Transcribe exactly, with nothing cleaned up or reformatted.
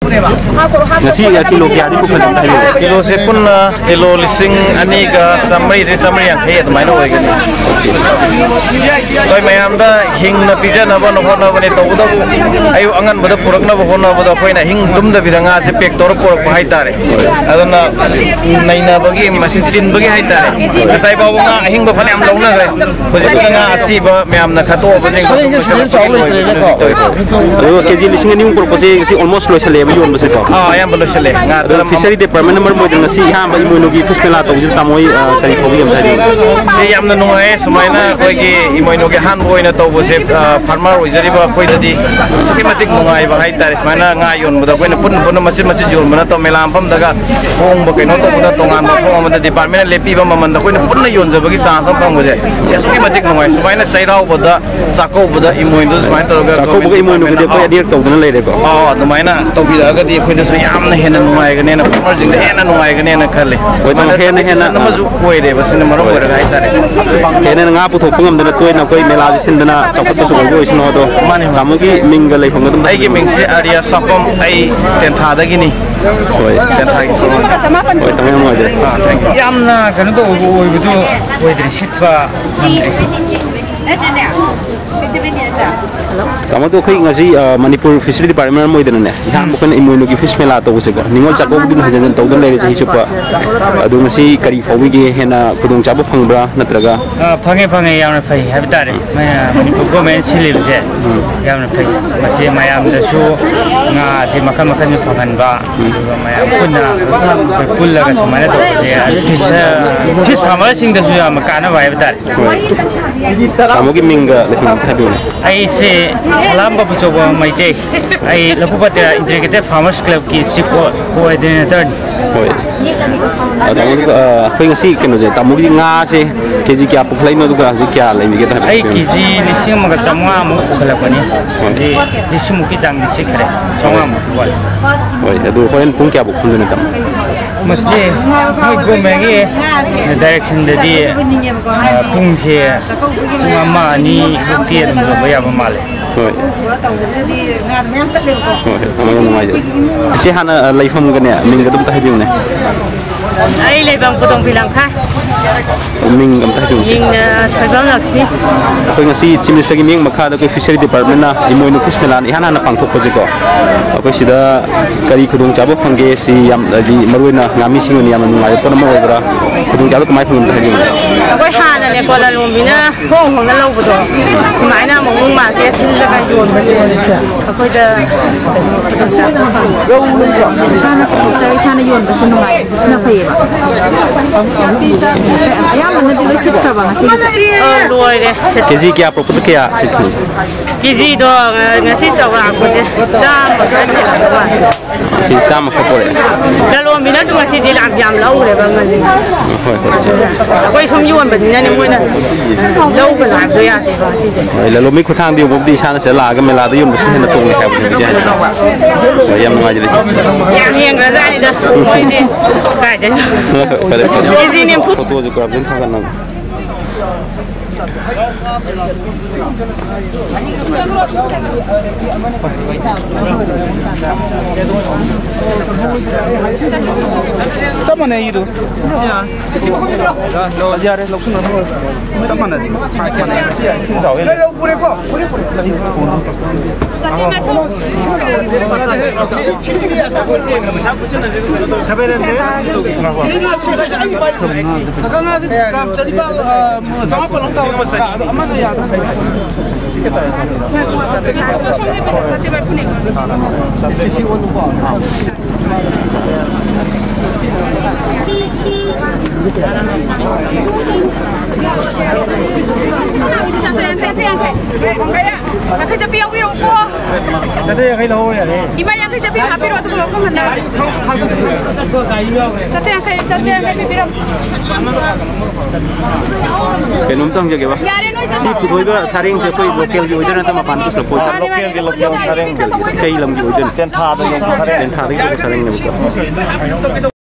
ngasi kilo kaya di bukan tayo kilo sepun kilo lising ani ka samri di samri yang kaya tuh main oke kan toy mayam dah hing na pizza na bano hona bani tahu dah ayu angan pada purak na hona pada kau na hing tum dah bidang ngasih pek tor purak bahai tare adon na nai na bagi masih sin bagi hai tare kasai bawa na hing bapa ni am lau na kare khusus na asi ba mayam na kato bani khusus khusus ayo keji lising ni umur pasti si almost loh selesai yon besar kau ah yang belum selesai nggak fishery department nomor mau dengan si ham bagi Emoinu Fish Fair atau jadi tamu kali kau yang tadi si yang nungai semuanya kau ki Emoinu ki han kau ini tahu bose farmer jadi bah kau tadi skematik nungai bahai taris mana ngayon budak kau ini pun pun macam macam jual mana tahu melam pam daga pong bagai nonton budak tongan pong mana department lepi pam mana kau ini pun yon sebagai saham pam bose si skematik nungai semuanya cairau budak sakau budak Emoinu semuanya tahu sakau budak Emoinu dia kau dia tahu dengan lele kau oh semuanya tahu kita agak dia kau itu semuanya amne henna nungai kan henna farmer jadi henna nungai kan henna kali kau itu henna henna nama tu kau ini bos ini marom berada hai tarik henna ngap tu pengam dan tu ini kau melah di sini dan cepat tu suka kau isno tu kamu ki minggal lagi pengam tu ai ki mingsi area sakom ai tentah ada gini kau tentah itu kau tahu yang mana ah thank you yamna kan tu kau itu kau itu siapa kamu tu kau ngasi Manipur Fishery Department mau itu nene yang bukan Emoinu Fish Fair atau apa sih ninggal cakap tu hanya jangan tahu dan lagi sih coba aduh ngasi kari fawwi ke hena kudung cabu pangbra natraga pange pange yang napai habitat maya Manipur government silil je yang napai masih maya amdasu ngasi makan makan tu pangan ba maya punna pulla ke semana tu je fish farmer sing tu juga makan apa habitat kamu ki mingga lepas tadi ai se salam bapu coba mai te ai laku pada integrated farmers club ki siko coordinator oi ada itu kau ngasi kena je tamu ki ngasi keji kya puklai no tu kah je kya lagi kita ai keji lising maka semua mu puklai pani di di semua ki jang di sekre semua mu buat oi itu kau yang pun kya puklai no tam masih mau go megi direction dari pungje mama ni bukti dan bayar mamale oi si hana laifam kan ya minggu tu tak hidup ni ai laifam potong bilang kah ming kam tak hidup ming sabang laksmi kau ngasi chief minister ming makha da kau fishery department na Emoinu Fish Fair ni hana na pangthok ko jiko kau sida kari kudung cabu fangge si yam di maruina ngami sing ni yam ngai to mo bra kudung cabu kamai phung ta hidup kau hana ne kola lumbina hong hong na lau bodo semaina mong ma ke sin la kan yon ba se kau da sana ko cari sana yon ba sin ngai sina phaye ba ayam mana tu sit ka ba ngasi oh loi de keji kya proput kya sikhu keji do ngasi sawra ko je sam ka ni la ba ki sam ko pore kalau mina cuma si di lam yam lau le ba ngali kau som yon ba ni ni mo na lau ba la so ya ba si de lalu mi khutang di bob di sana se la ga me la da yum sin na tung ka ni je so yam ngai je yang yang ga za ni da moi ni ka je keji ni pu foto je ko abin thagan na Sama na itu. Ya. Lo ajar lo sunan. Sama na. Sama na. Sinsaw yan. Lo pure ko. Pure ko. Saberan de. Kakak ngasi jadi ba sama pelong tahu aman ya. Kenum tang je ke ba si putoi ba saring je koi local je ojana ta mapan tu lokoi local ke local saring si kai lam je ojana tentah ada yang saring tentah ri saring ne